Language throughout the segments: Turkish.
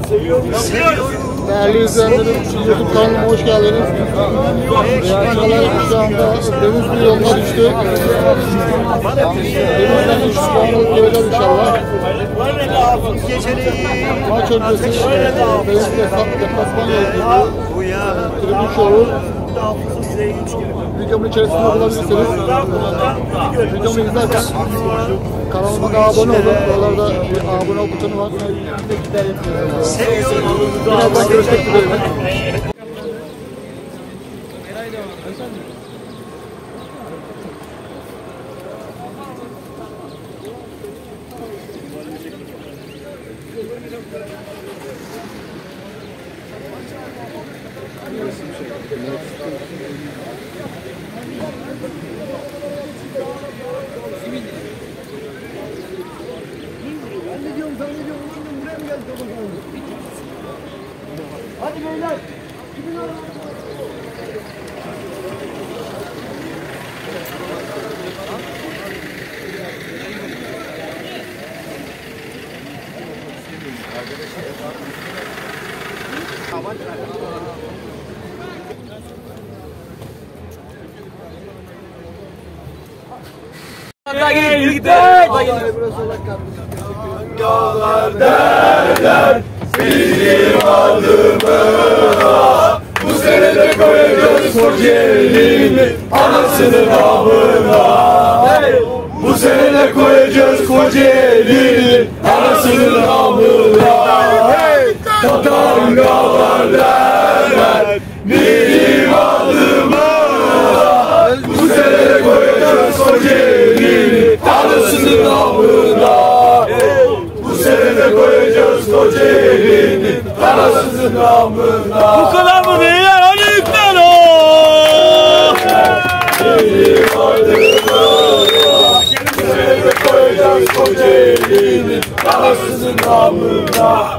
Değerli izleyenlerim, YouTube kanalıma hoş geldiniz. Yarışmalar şu anda Denizli yoluna düştü. Denizli'den 3 puan alıp geleceğiz inşallah. Maç öncesi Denizli deplasman yolculuğu, tribün şovu. Videomun içerisinde bulabilirsiniz. Videomu izlerken kanalıma da abone olun. Buralarda bir abone ol butonu var. Birazdan görüşmek dileğiyle. Hadi beyler. Dağlar derler bizim adımıza. Bu sene de koyacağız Kocaeli'nin anasının namına. Bu sene de koyacağız Kocaeli'nin anasının namına. Tatangalar derler bizim adımıza. Bu sene de koyacağız Kocaeli'nin anasının namına. Bu sene de koyacağız Kocaeli'nin anasının namına. Bu kadar mı beyler? Hadi yüklen o! Bizim adımıza. Bu sene de koyacağız Kocaeli'nin anasının namına.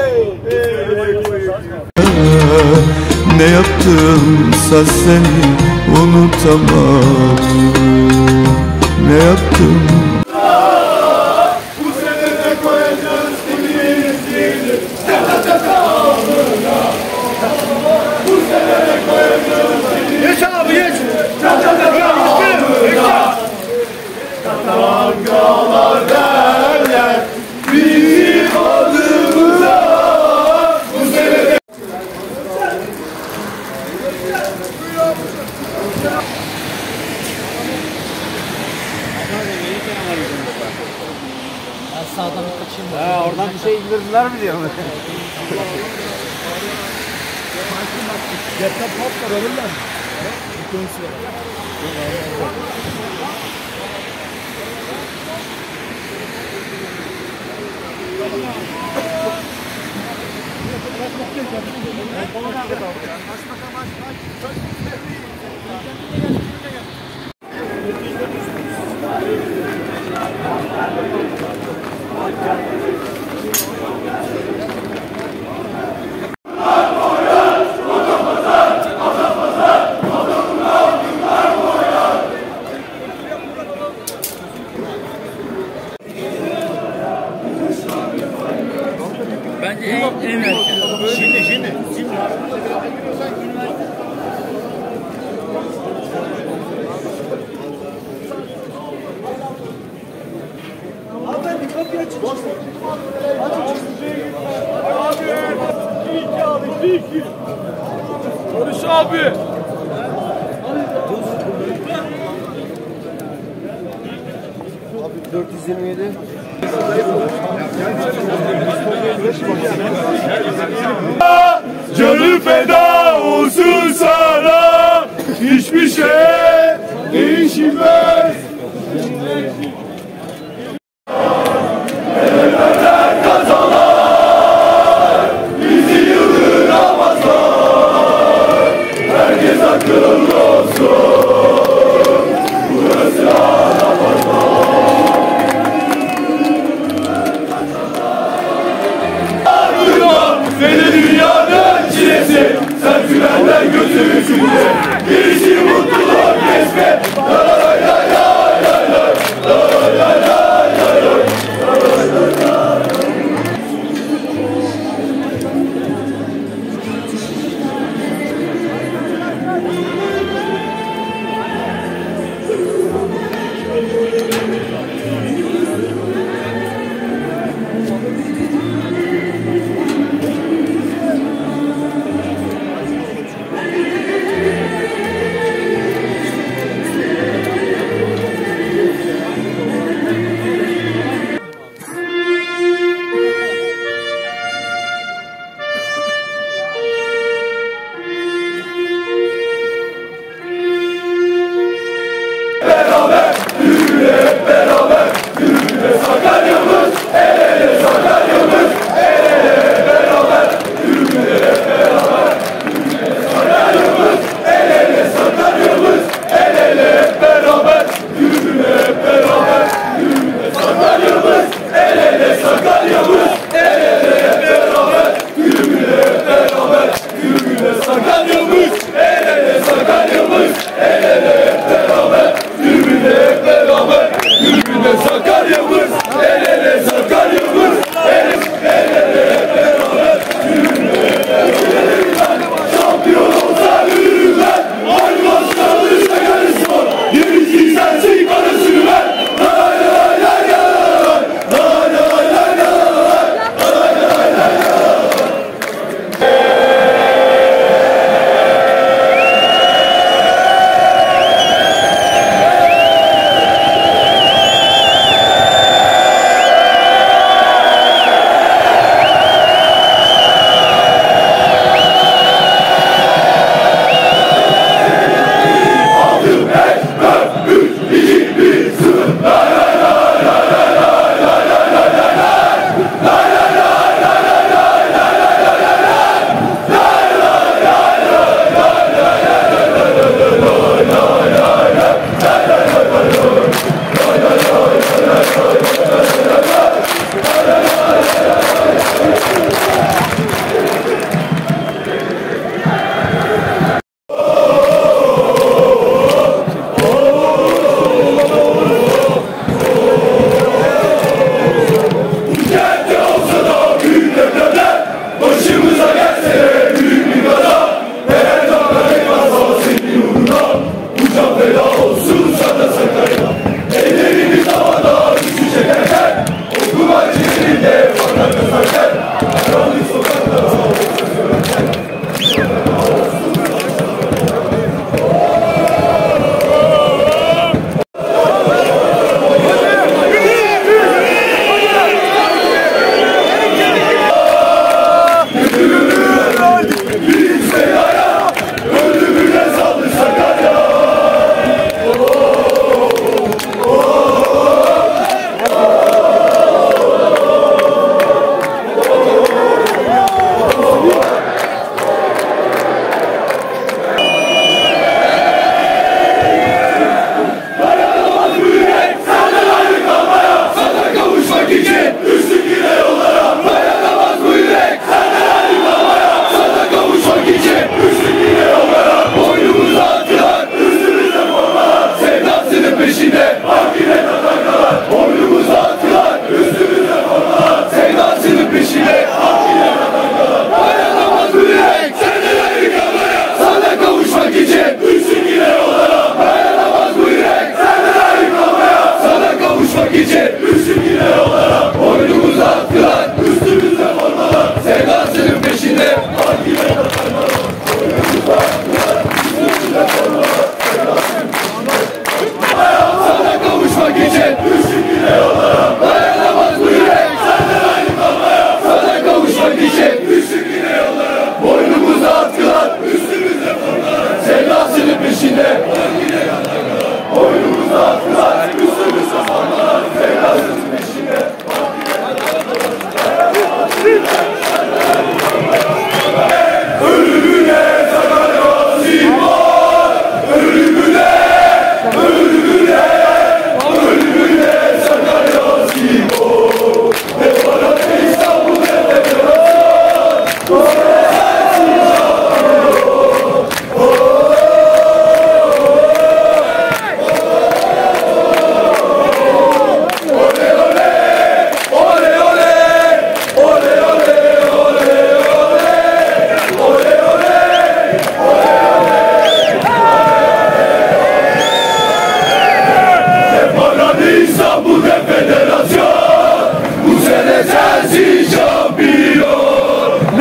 Ne yaptımsa seni unutamadım. Ne yaptım? Bu sene de koyacağız Denizli'nin namına. Bu sene de koyacağız Denizli'nin. Geç abi geç! Tatangalar derler bizim adımıza. Bu sene de Sağdan kaçayım. Oradan bir şey indirdiler mi diyor? Laptop hoplar alırlar. Bence en erken. Şimdi. Hanımefendi kapıyı açın. Abi. Barış abi. Abi 427. canı feda olsun sana. Hiçbir şey değişmez. Herkes akıllı olsun. Burası Anadolu.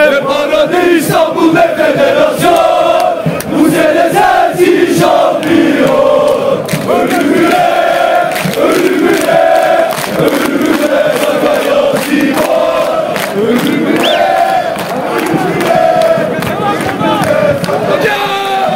Ne para ne İstanbul ne federasyon. Bu sene sensin şampiyon. Ölümüne, ölümüne, ölümüne Sakarya Spor. Ölümüne, ölümüne, ölümüne Sakarya.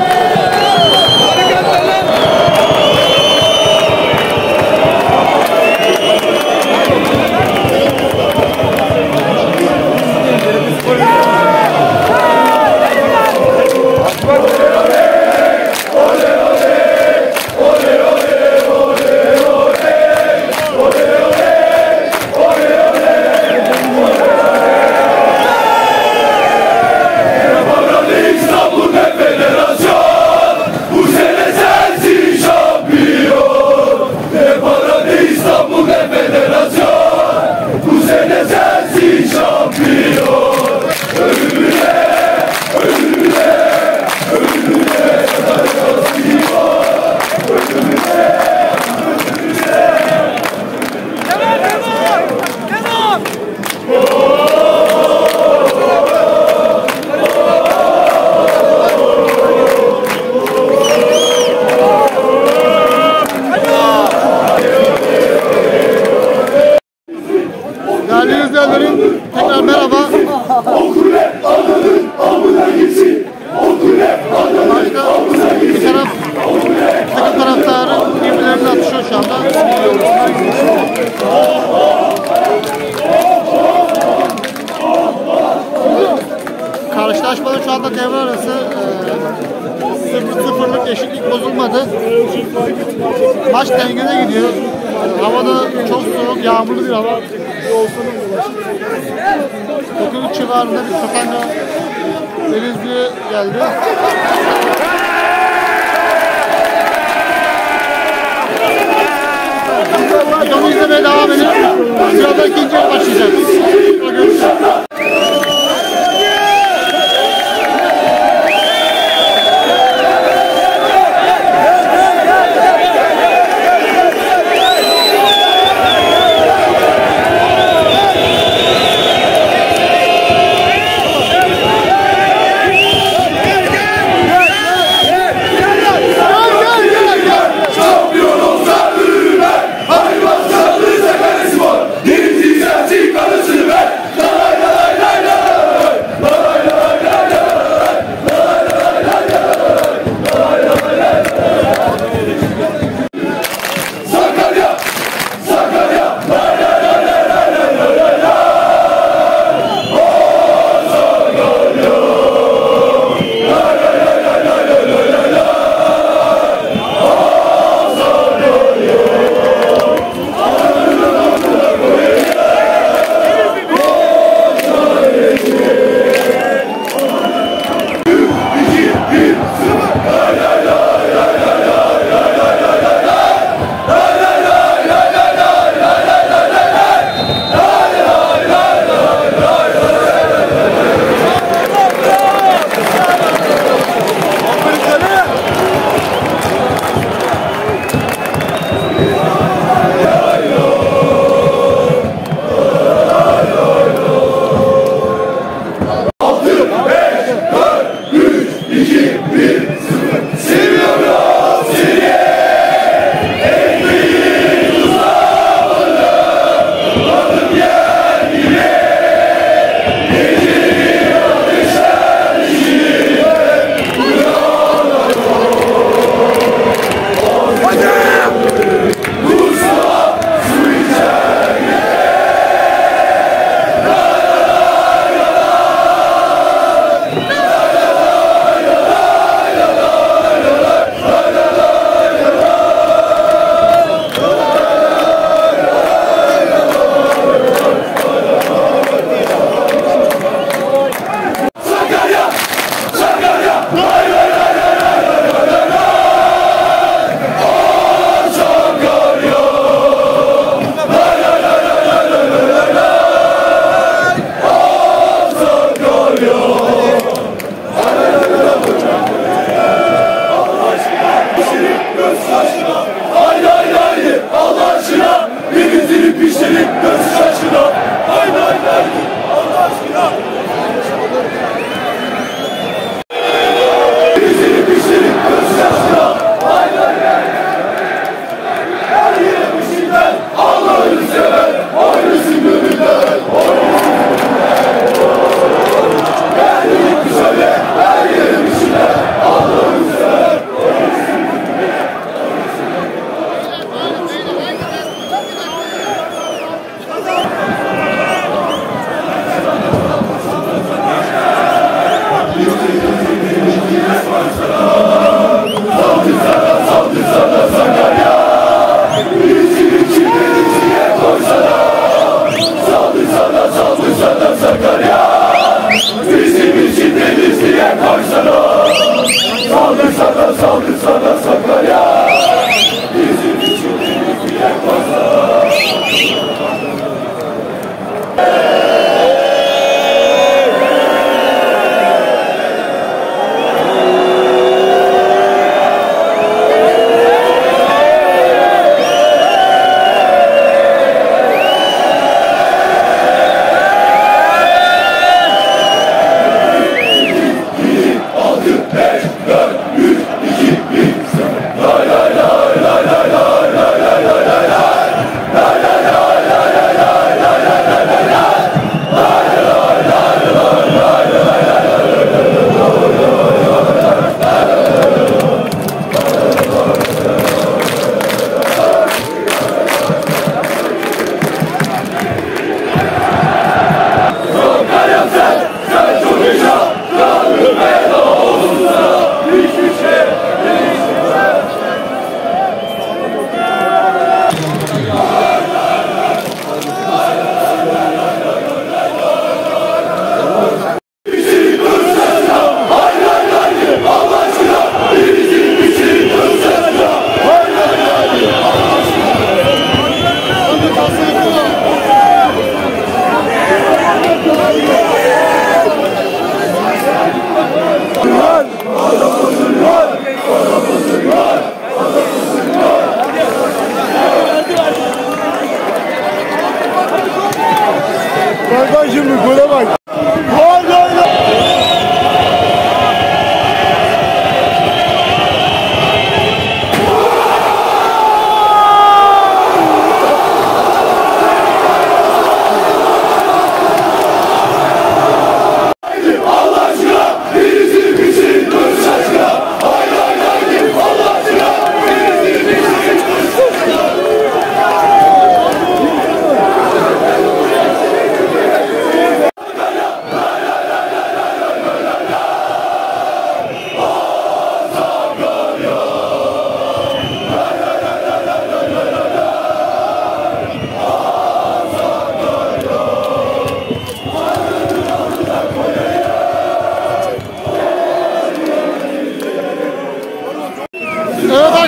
Değerli izleyenlerim, tekrar merhaba. Başta bir taraf, takım taraftarı birbirlerine atışıyor şu anda. Karşılaşmada şu anda devre arası 0-0'lık eşitlik bozulmadı. Maç dengede gidiyor. Havada çok soğuk, yağmurlu bir hava. 9 civarında bir Katanga Denizli'ye geldi. Videomu izlemeye devam edin. Sırada ikinci yarı başlayacak. Görüşürüz. Sakarya Spor. Denizli sensin karısını ver. Lay lay lay lay.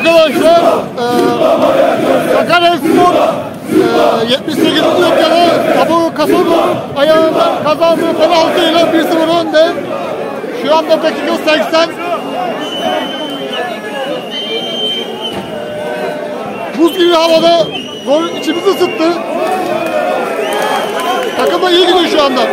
arkadaşlar, Sakaryaspor 78. dakikada Abu Kasab'ın ayağından kazandığı penaltıyla 1-0 önde. Şu anda dakika 80. Buz gibi havada gol içimizi ısıttı. Takım da iyi gidiyor şu anda.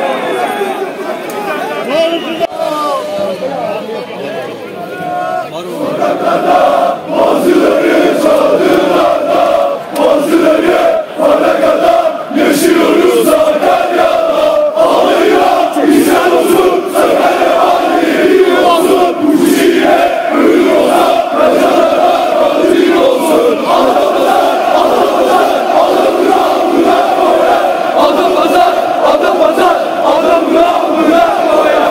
Bazıları çadırlarda, bazıları Anaka'da yaşıyoruz Sakarya'da. Ağlayla güzel olsun, Sakarya aleyhi olsun. Bu şehire ölür olsa, kaçanlara katil olsun. Adapazar, adamına koyar. Adapazar, adamına koyar.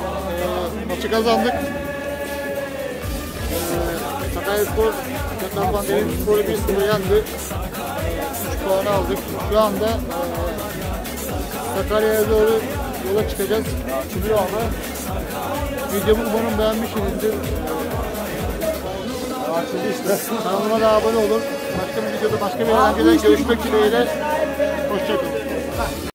Maçı kazandık. Sakaryaspor Deplasman Denizlispor'u 1-0 yendi. 3 puan aldık. Şu anda Sakarya'ya doğru yola çıkacağız. Videomu umarım beğenmişsinizdir. Kanalıma da abone olun. Başka bir videoda başka bir eğlenceden görüşmek dileğiyle. Hoşçakalın.